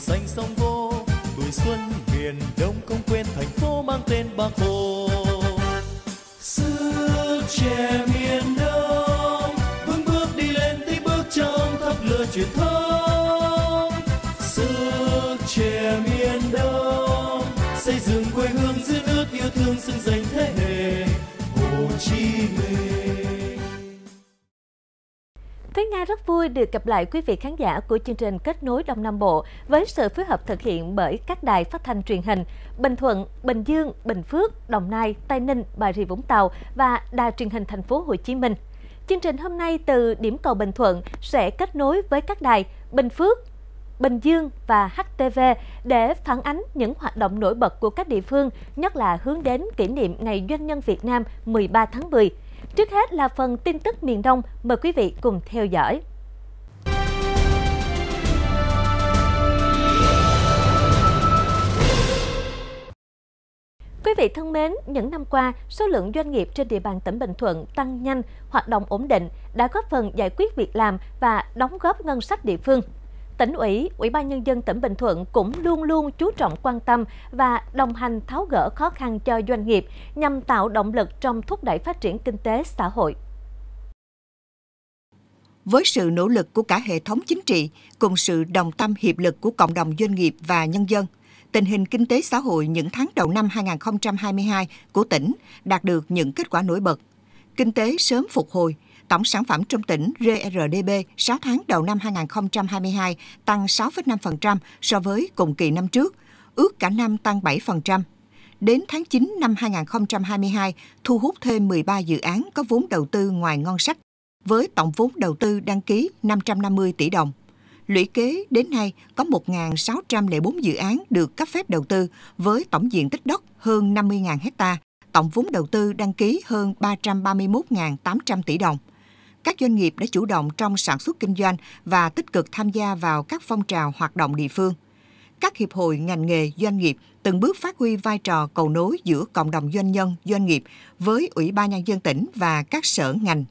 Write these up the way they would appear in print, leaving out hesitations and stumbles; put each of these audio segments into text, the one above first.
xanh sông vô, tuổi xuân miền Đông không quên thành phố mang tên Bác Hồ. Sức trẻ miền Đông vững bước đi lên tí bước trong tháp lửa truyền thống. Sức trẻ miền Đông xây dựng quê hương giữ nước yêu thương xứng danh thế hệ Hồ Chí Minh. Thúy Nga rất vui được gặp lại quý vị khán giả của chương trình Kết nối Đông Nam Bộ với sự phối hợp thực hiện bởi các đài phát thanh truyền hình Bình Thuận, Bình Dương, Bình Phước, Đồng Nai, Tây Ninh, Bà Rịa Vũng Tàu và Đài truyền hình Thành phố Hồ Chí Minh. Chương trình hôm nay từ điểm cầu Bình Thuận sẽ kết nối với các đài Bình Phước, Bình Dương và HTV để phản ánh những hoạt động nổi bật của các địa phương, nhất là hướng đến kỷ niệm Ngày Doanh nhân Việt Nam 13 tháng 10. Trước hết là phần tin tức miền Đông, mời quý vị cùng theo dõi. Quý vị thân mến, những năm qua, số lượng doanh nghiệp trên địa bàn tỉnh Bình Thuận tăng nhanh, hoạt động ổn định, đã góp phần giải quyết việc làm và đóng góp ngân sách địa phương. Tỉnh ủy, Ủy ban Nhân dân tỉnh Bình Thuận cũng luôn luôn chú trọng quan tâm và đồng hành tháo gỡ khó khăn cho doanh nghiệp nhằm tạo động lực trong thúc đẩy phát triển kinh tế xã hội. Với sự nỗ lực của cả hệ thống chính trị, cùng sự đồng tâm hiệp lực của cộng đồng doanh nghiệp và nhân dân, tình hình kinh tế xã hội những tháng đầu năm 2022 của tỉnh đạt được những kết quả nổi bật. Kinh tế sớm phục hồi, tổng sản phẩm trong tỉnh GRDP 6 tháng đầu năm 2022 tăng 6,5% so với cùng kỳ năm trước, ước cả năm tăng 7%. Đến tháng 9 năm 2022, thu hút thêm 13 dự án có vốn đầu tư ngoài ngân sách, với tổng vốn đầu tư đăng ký 550 tỷ đồng. Lũy kế đến nay có 1.604 dự án được cấp phép đầu tư với tổng diện tích đất hơn 50.000 ha, tổng vốn đầu tư đăng ký hơn 331.800 tỷ đồng. Các doanh nghiệp đã chủ động trong sản xuất kinh doanh và tích cực tham gia vào các phong trào hoạt động địa phương. Các hiệp hội ngành nghề doanh nghiệp từng bước phát huy vai trò cầu nối giữa cộng đồng doanh nhân, doanh nghiệp với Ủy ban Nhân dân tỉnh và các sở ngành.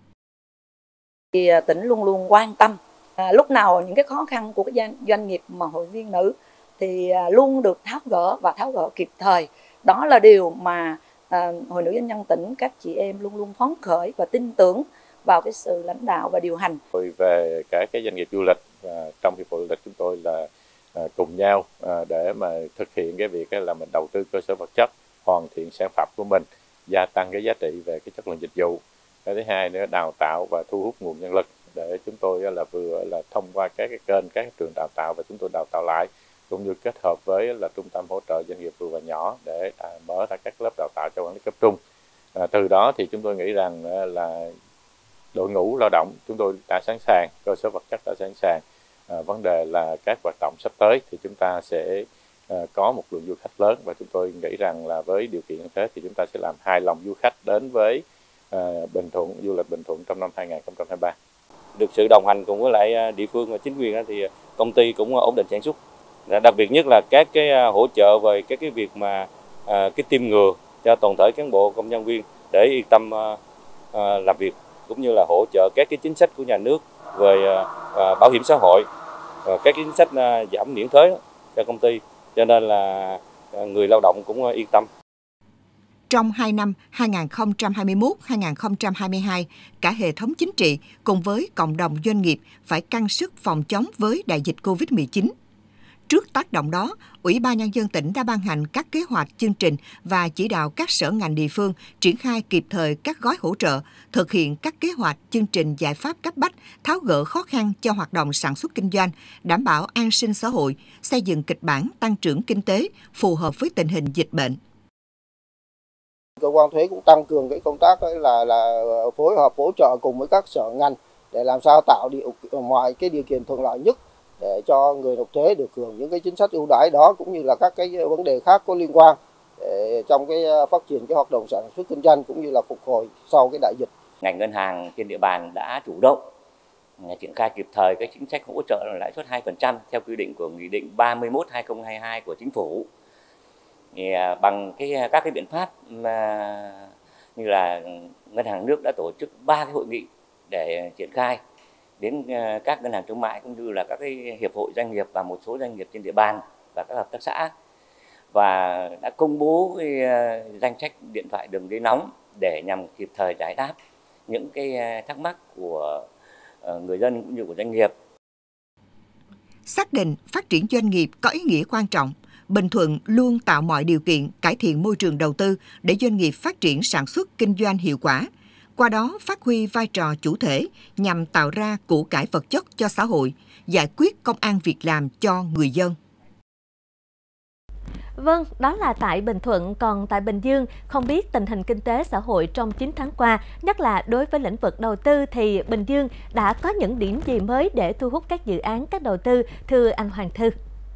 Tỉnh luôn luôn quan tâm, lúc nào những cái khó khăn của các doanh nghiệp mà hội viên nữ thì luôn được tháo gỡ và tháo gỡ kịp thời. Đó là điều mà Hội Nữ Doanh nhân tỉnh, các chị em luôn luôn phấn khởi và tin tưởng vào cái sự lãnh đạo và điều hành. Về các cái doanh nghiệp du lịch, trong hiệp hội du lịch chúng tôi là cùng nhau để mà thực hiện cái việc là mình đầu tư cơ sở vật chất, hoàn thiện sản phẩm của mình, gia tăng cái giá trị về cái chất lượng dịch vụ. Cái thứ hai nữa, đào tạo và thu hút nguồn nhân lực để chúng tôi là vừa là thông qua các cái kênh, các cái trường đào tạo và chúng tôi đào tạo lại, cũng như kết hợp với là trung tâm hỗ trợ doanh nghiệp vừa và nhỏ để mở ra các lớp đào tạo cho quản lý cấp trung. Từ đó thì chúng tôi nghĩ rằng là đội ngũ lao động chúng tôi đã sẵn sàng, cơ sở vật chất đã sẵn sàng. Vấn đề là các hoạt động sắp tới thì chúng ta sẽ có một lượng du khách lớn, và chúng tôi nghĩ rằng là với điều kiện như thế thì chúng ta sẽ làm hài lòng du khách đến với Bình Thuận, du lịch Bình Thuận trong năm 2023. Được sự đồng hành cùng với lại địa phương và chính quyền thì công ty cũng ổn định sản xuất. Đặc biệt nhất là các cái hỗ trợ về các cái việc mà cái tiêm ngừa cho toàn thể cán bộ công nhân viên để yên tâm làm việc, cũng như là hỗ trợ các cái chính sách của nhà nước về bảo hiểm xã hội, các cái chính sách giảm miễn thuế cho công ty, cho nên là người lao động cũng yên tâm. Trong 2 năm 2021-2022, cả hệ thống chính trị cùng với cộng đồng doanh nghiệp phải căng sức phòng chống với đại dịch COVID-19. Trước tác động đó, Ủy ban Nhân dân tỉnh đã ban hành các kế hoạch, chương trình và chỉ đạo các sở ngành địa phương triển khai kịp thời các gói hỗ trợ, thực hiện các kế hoạch, chương trình giải pháp cấp bách, tháo gỡ khó khăn cho hoạt động sản xuất kinh doanh, đảm bảo an sinh xã hội, xây dựng kịch bản tăng trưởng kinh tế phù hợp với tình hình dịch bệnh. Cơ quan thuế cũng tăng cường cái công tác là phối hợp hỗ trợ cùng với các sở ngành để làm sao tạo mọi cái điều kiện thuận lợi nhất để cho người nộp thuế được hưởng những cái chính sách ưu đãi đó, cũng như là các cái vấn đề khác có liên quan trong cái phát triển cái hoạt động sản xuất kinh doanh cũng như là phục hồi sau cái đại dịch. Ngành ngân hàng trên địa bàn đã chủ động triển khai kịp thời các chính sách hỗ trợ lãi suất 2% theo quy định của Nghị định 31/2022 của Chính phủ. Thì bằng các cái biện pháp như là Ngân hàng Nước đã tổ chức 3 cái hội nghị để triển khai đến các ngân hàng thương mại cũng như là các cái hiệp hội doanh nghiệp và một số doanh nghiệp trên địa bàn và các hợp tác xã, và đã công bố cái danh sách điện thoại đường dây nóng để nhằm kịp thời giải đáp những cái thắc mắc của người dân cũng như của doanh nghiệp. Xác định phát triển doanh nghiệp có ý nghĩa quan trọng, Bình Thuận luôn tạo mọi điều kiện cải thiện môi trường đầu tư để doanh nghiệp phát triển sản xuất kinh doanh hiệu quả, qua đó phát huy vai trò chủ thể nhằm tạo ra của cải vật chất cho xã hội, giải quyết công ăn việc làm cho người dân. Vâng, đó là tại Bình Thuận. Còn tại Bình Dương, không biết tình hình kinh tế xã hội trong 9 tháng qua, nhất là đối với lĩnh vực đầu tư thì Bình Dương đã có những điểm gì mới để thu hút các dự án, các đầu tư, thưa anh Hoàng Thư?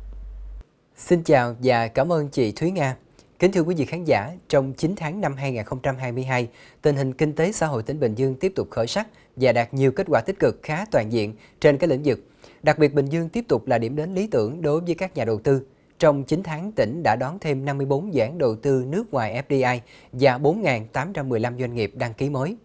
Xin chào và cảm ơn chị Thúy Nga. Kính thưa quý vị khán giả, trong 9 tháng năm 2022, tình hình kinh tế xã hội tỉnh Bình Dương tiếp tục khởi sắc và đạt nhiều kết quả tích cực khá toàn diện trên các lĩnh vực. Đặc biệt, Bình Dương tiếp tục là điểm đến lý tưởng đối với các nhà đầu tư. Trong 9 tháng, tỉnh đã đón thêm 54 dự án đầu tư nước ngoài FDI và 4.815 doanh nghiệp đăng ký mới.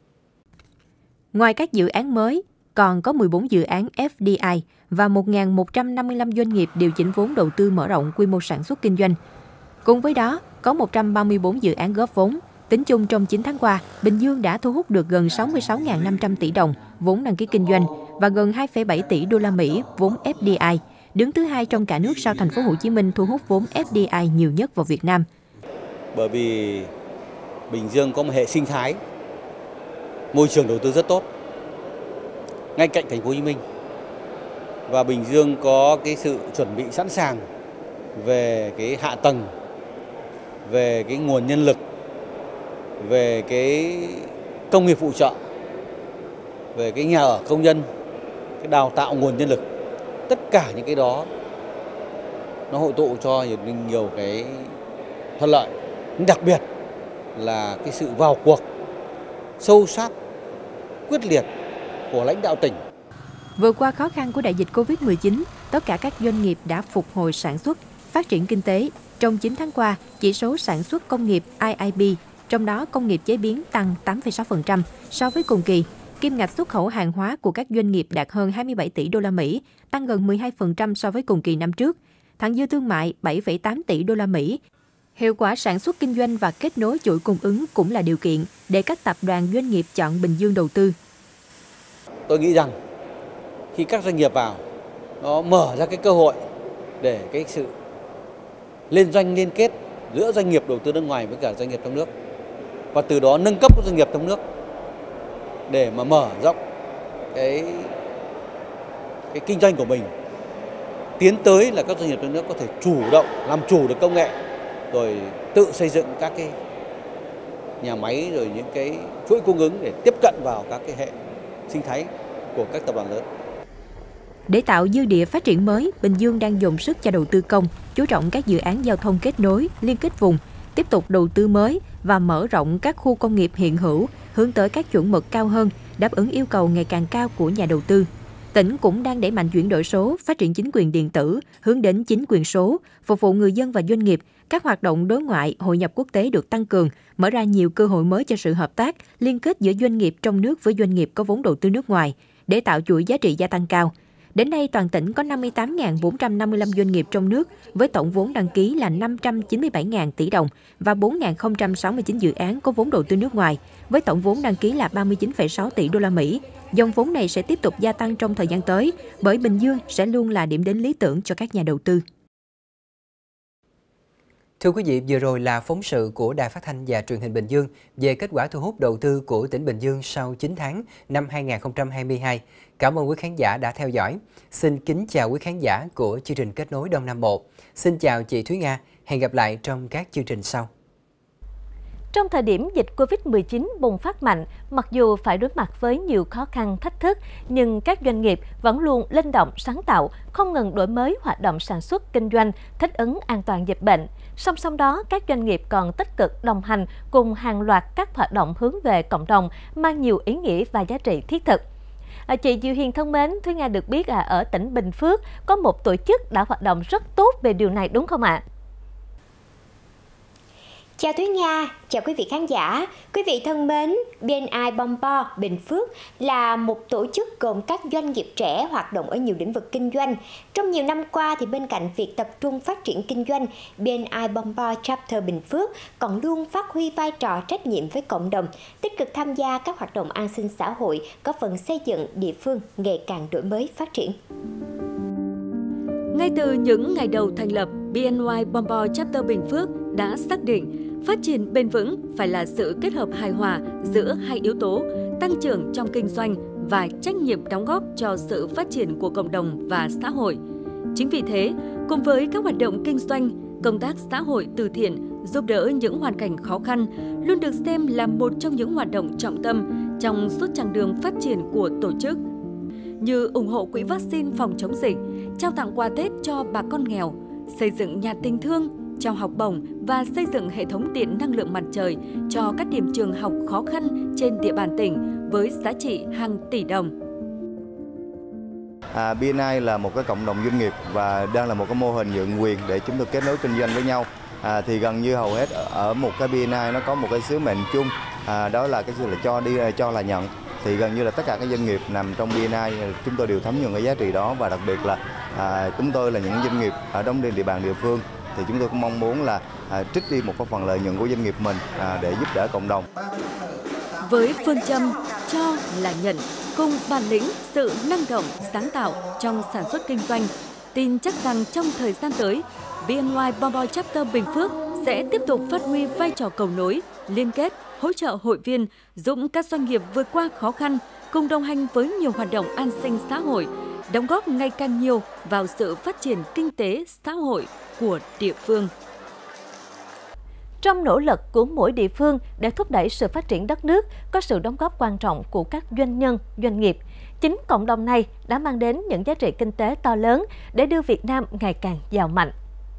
Ngoài các dự án mới, còn có 14 dự án FDI và 1.155 doanh nghiệp điều chỉnh vốn đầu tư mở rộng quy mô sản xuất kinh doanh. Cùng với đó, có 134 dự án góp vốn. Tính chung trong 9 tháng qua, Bình Dương đã thu hút được gần 66.500 tỷ đồng vốn đăng ký kinh doanh và gần 2,7 tỷ đô la Mỹ vốn FDI, đứng thứ hai trong cả nước sau thành phố Hồ Chí Minh thu hút vốn FDI nhiều nhất vào Việt Nam. Bởi vì Bình Dương có một hệ sinh thái môi trường đầu tư rất tốt ngay cạnh thành phố Hồ Chí Minh, và Bình Dương có cái sự chuẩn bị sẵn sàng về cái hạ tầng, về cái nguồn nhân lực, về cái công nghiệp phụ trợ, về cái nhà ở công nhân, cái đào tạo nguồn nhân lực. Tất cả những cái đó nó hội tụ cho nhiều cái thuận lợi. Đặc biệt là cái sự vào cuộc sâu sát, quyết liệt của lãnh đạo tỉnh. Vượt qua khó khăn của đại dịch Covid-19, tất cả các doanh nghiệp đã phục hồi sản xuất, phát triển kinh tế. Trong 9 tháng qua, chỉ số sản xuất công nghiệp IIP, trong đó công nghiệp chế biến tăng 8,6% so với cùng kỳ. Kim ngạch xuất khẩu hàng hóa của các doanh nghiệp đạt hơn 27 tỷ đô la Mỹ, tăng gần 12% so với cùng kỳ năm trước. Thặng dư thương mại 7,8 tỷ đô la Mỹ. Hiệu quả sản xuất kinh doanh và kết nối chuỗi cung ứng cũng là điều kiện để các tập đoàn doanh nghiệp chọn Bình Dương đầu tư. Tôi nghĩ rằng khi các doanh nghiệp vào, nó mở ra cái cơ hội để cái sự liên doanh liên kết giữa doanh nghiệp đầu tư nước ngoài với cả doanh nghiệp trong nước, và từ đó nâng cấp các doanh nghiệp trong nước để mà mở rộng cái kinh doanh của mình, tiến tới là các doanh nghiệp trong nước có thể chủ động làm chủ được công nghệ, rồi tự xây dựng các cái nhà máy, rồi những cái chuỗi cung ứng để tiếp cận vào các cái hệ sinh thái của các tập đoàn lớn. Để tạo dư địa phát triển mới, Bình Dương đang dồn sức cho đầu tư công, chú trọng các dự án giao thông kết nối, liên kết vùng, tiếp tục đầu tư mới và mở rộng các khu công nghiệp hiện hữu, hướng tới các chuẩn mực cao hơn, đáp ứng yêu cầu ngày càng cao của nhà đầu tư. Tỉnh cũng đang đẩy mạnh chuyển đổi số, phát triển chính quyền điện tử, hướng đến chính quyền số, phục vụ người dân và doanh nghiệp. Các hoạt động đối ngoại, hội nhập quốc tế được tăng cường, mở ra nhiều cơ hội mới cho sự hợp tác, liên kết giữa doanh nghiệp trong nước với doanh nghiệp có vốn đầu tư nước ngoài, để tạo chuỗi giá trị gia tăng cao. Đến nay, toàn tỉnh có 58.455 doanh nghiệp trong nước với tổng vốn đăng ký là 597.000 tỷ đồng và 4.069 dự án có vốn đầu tư nước ngoài với tổng vốn đăng ký là 39,6 tỷ đô la Mỹ. Dòng vốn này sẽ tiếp tục gia tăng trong thời gian tới bởi Bình Dương sẽ luôn là điểm đến lý tưởng cho các nhà đầu tư. Thưa quý vị, vừa rồi là phóng sự của Đài Phát thanh và Truyền hình Bình Dương về kết quả thu hút đầu tư của tỉnh Bình Dương sau 9 tháng năm 2022. Cảm ơn quý khán giả đã theo dõi. Xin kính chào quý khán giả của chương trình Kết nối Đông Nam Bộ. Xin chào chị Thúy Nga. Hẹn gặp lại trong các chương trình sau. Trong thời điểm dịch Covid-19 bùng phát mạnh, mặc dù phải đối mặt với nhiều khó khăn, thách thức, nhưng các doanh nghiệp vẫn luôn linh động, sáng tạo, không ngừng đổi mới hoạt động sản xuất, kinh doanh, thích ứng an toàn dịch bệnh. Song song đó, các doanh nghiệp còn tích cực đồng hành cùng hàng loạt các hoạt động hướng về cộng đồng, mang nhiều ý nghĩa và giá trị thiết thực. Chị Diệu Hiền thân mến, Thúy Nga được biết ở tỉnh Bình Phước có một tổ chức đã hoạt động rất tốt về điều này đúng không ạ? Chào Thúy Nga, chào quý vị khán giả. Quý vị thân mến, BNI Bumper Bình Phước là một tổ chức gồm các doanh nghiệp trẻ hoạt động ở nhiều lĩnh vực kinh doanh. Trong nhiều năm qua thì bên cạnh việc tập trung phát triển kinh doanh, BNI Bumper Chapter Bình Phước còn luôn phát huy vai trò trách nhiệm với cộng đồng, tích cực tham gia các hoạt động an sinh xã hội, góp phần xây dựng địa phương ngày càng đổi mới phát triển. Ngay từ những ngày đầu thành lập, BNI Bumper Chapter Bình Phước đã xác định phát triển bền vững phải là sự kết hợp hài hòa giữa hai yếu tố tăng trưởng trong kinh doanh và trách nhiệm đóng góp cho sự phát triển của cộng đồng và xã hội. Chính vì thế, cùng với các hoạt động kinh doanh, công tác xã hội từ thiện giúp đỡ những hoàn cảnh khó khăn luôn được xem là một trong những hoạt động trọng tâm trong suốt chặng đường phát triển của tổ chức. Như ủng hộ quỹ vaccine phòng chống dịch, trao tặng quà Tết cho bà con nghèo, xây dựng nhà tình thương, trao học bổng và xây dựng hệ thống điện năng lượng mặt trời cho các điểm trường học khó khăn trên địa bàn tỉnh với giá trị hàng tỷ đồng. BNI là một cái cộng đồng doanh nghiệp và đang là một cái mô hình nhượng quyền để chúng tôi kết nối kinh doanh với nhau. Thì gần như hầu hết ở một cái BNI nó có một cái sứ mệnh chung, đó là cái sự là cho đi cho là nhận. Thì gần như là tất cả các doanh nghiệp nằm trong BNI chúng tôi đều thấm nhuần cái giá trị đó, và đặc biệt là chúng tôi là những doanh nghiệp ở trong địa bàn địa phương thì chúng tôi cũng mong muốn là trích đi một phần lợi nhuận của doanh nghiệp mình để giúp đỡ cộng đồng. Với phương châm cho là nhận, cùng bản lĩnh, sự năng động, sáng tạo trong sản xuất kinh doanh, tin chắc rằng trong thời gian tới, BNI Bumper Chapter Bình Phước sẽ tiếp tục phát huy vai trò cầu nối, liên kết, hỗ trợ hội viên, giúp các doanh nghiệp vượt qua khó khăn, cùng đồng hành với nhiều hoạt động an sinh xã hội, đóng góp ngày càng nhiều vào sự phát triển kinh tế, xã hội của địa phương. Trong nỗ lực của mỗi địa phương để thúc đẩy sự phát triển đất nước, có sự đóng góp quan trọng của các doanh nhân, doanh nghiệp. Chính cộng đồng này đã mang đến những giá trị kinh tế to lớn để đưa Việt Nam ngày càng giàu mạnh.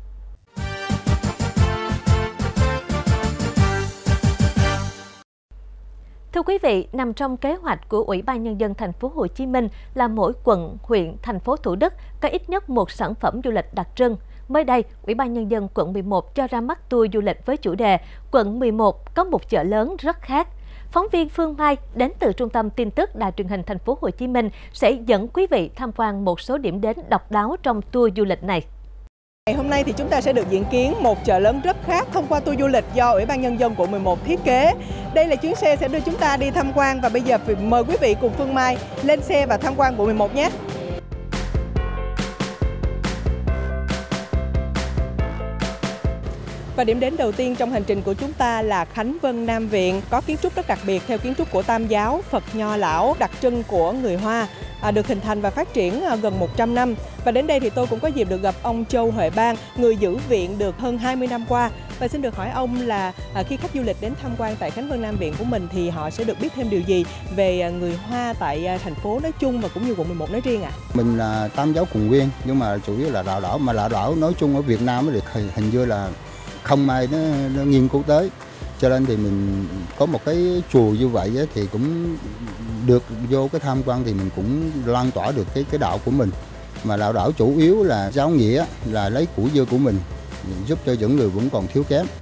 Thưa quý vị, nằm trong kế hoạch của Ủy ban Nhân dân thành phố Hồ Chí Minh là mỗi quận, huyện, thành phố Thủ Đức có ít nhất một sản phẩm du lịch đặc trưng. Mới đây, Ủy ban Nhân dân quận 11 cho ra mắt tour du lịch với chủ đề Quận 11 có một chợ lớn rất khác. Phóng viên Phương Mai đến từ Trung tâm Tin tức Đài truyền hình thành phố Hồ Chí Minh sẽ dẫn quý vị tham quan một số điểm đến độc đáo trong tour du lịch này. Ngày hôm nay thì chúng ta sẽ được diện kiến một chợ lớn rất khác thông qua tour du lịch do Ủy ban Nhân dân quận 11 thiết kế. Đây là chuyến xe sẽ đưa chúng ta đi tham quan và bây giờ mời quý vị cùng Phương Mai lên xe và tham quan quận 11 nhé. Và điểm đến đầu tiên trong hành trình của chúng ta là Khánh Vân Nam Viện, có kiến trúc rất đặc biệt theo kiến trúc của Tam giáo, Phật Nho Lão, đặc trưng của người Hoa, được hình thành và phát triển gần 100 năm. Và đến đây thì tôi cũng có dịp được gặp ông Châu Huệ Bang, người giữ viện được hơn 20 năm qua. Và xin được hỏi ông là khi khách du lịch đến tham quan tại Khánh Vân Nam Viện của mình thì họ sẽ được biết thêm điều gì về người Hoa tại thành phố nói chung và cũng như quận 11 nói riêng ạ? Mình là Tam giáo cùng nguyên nhưng mà chủ yếu là đạo đảo, mà đạo đảo nói chung ở Việt Nam thì hình như là không ai nó nghiên cứu tới, cho nên thì mình có một cái chùa như vậy thì cũng được vô cái tham quan thì mình cũng lan tỏa được cái đạo của mình, mà đạo đảo chủ yếu là giáo nghĩa, là lấy của dưa của mình giúp cho những người vẫn còn thiếu kém.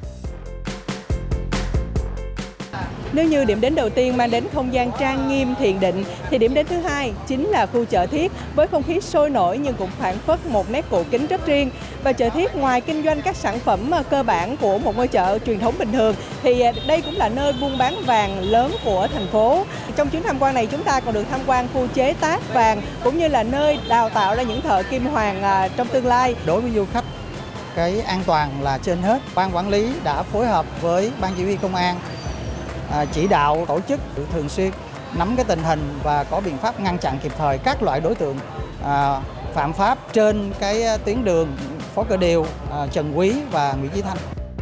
Nếu như điểm đến đầu tiên mang đến không gian trang nghiêm thiền định thì điểm đến thứ hai chính là khu chợ Thiết với không khí sôi nổi nhưng cũng phảng phất một nét cổ kính rất riêng. Và chợ Thiết ngoài kinh doanh các sản phẩm cơ bản của một ngôi chợ truyền thống bình thường thì đây cũng là nơi buôn bán vàng lớn của thành phố. Trong chuyến tham quan này chúng ta còn được tham quan khu chế tác vàng cũng như là nơi đào tạo ra những thợ kim hoàng trong tương lai. Đối với du khách, cái an toàn là trên hết. Ban quản lý đã phối hợp với ban chỉ huy công an chỉ đạo tổ chức thường xuyên nắm cái tình hình và có biện pháp ngăn chặn kịp thời các loại đối tượng phạm pháp trên cái tuyến đường Phó Cờ Điều, Trần Quý và Nguyễn Chí Thanh.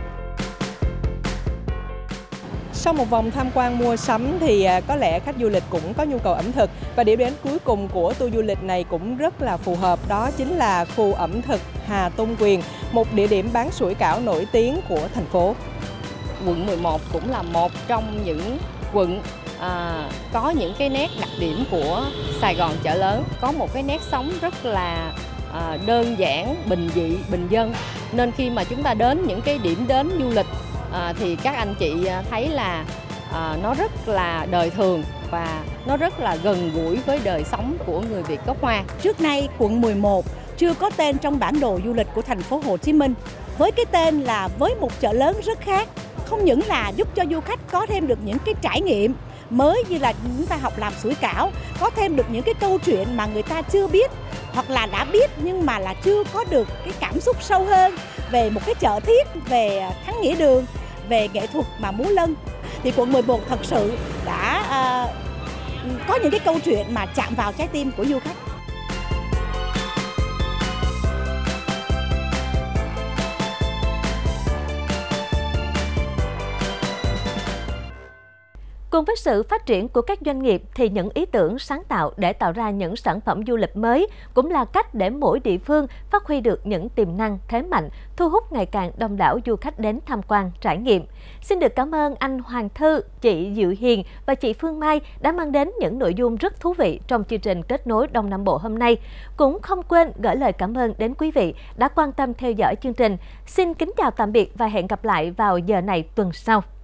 Sau một vòng tham quan mua sắm thì có lẽ khách du lịch cũng có nhu cầu ẩm thực và điểm đến cuối cùng của tour du lịch này cũng rất là phù hợp, đó chính là khu ẩm thực Hà Tôn Quyền, một địa điểm bán sủi cảo nổi tiếng của thành phố. Quận 11 cũng là một trong những quận có những cái nét đặc điểm của Sài Gòn chợ lớn, có một cái nét sống rất là đơn giản, bình dị, bình dân. Nên khi mà chúng ta đến những cái điểm đến du lịch thì các anh chị thấy là nó rất là đời thường và nó rất là gần gũi với đời sống của người Việt gốc Hoa. Trước nay quận 11 chưa có tên trong bản đồ du lịch của thành phố Hồ Chí Minh. Với cái tên là với một chợ lớn rất khác, không những là giúp cho du khách có thêm được những cái trải nghiệm mới như là chúng ta học làm sủi cảo, có thêm được những cái câu chuyện mà người ta chưa biết hoặc là đã biết nhưng mà là chưa có được cái cảm xúc sâu hơn về một cái chợ thiết, về Thắng Nghĩa Đường, về nghệ thuật mà múa lân. Thì quận 11 thật sự đã có những cái câu chuyện mà chạm vào trái tim của du khách. Cùng với sự phát triển của các doanh nghiệp thì những ý tưởng sáng tạo để tạo ra những sản phẩm du lịch mới cũng là cách để mỗi địa phương phát huy được những tiềm năng, thế mạnh, thu hút ngày càng đông đảo du khách đến tham quan, trải nghiệm. Xin được cảm ơn anh Hoàng Thư, chị Diệu Hiền và chị Phương Mai đã mang đến những nội dung rất thú vị trong chương trình Kết nối Đông Nam Bộ hôm nay. Cũng không quên gửi lời cảm ơn đến quý vị đã quan tâm theo dõi chương trình. Xin kính chào tạm biệt và hẹn gặp lại vào giờ này tuần sau.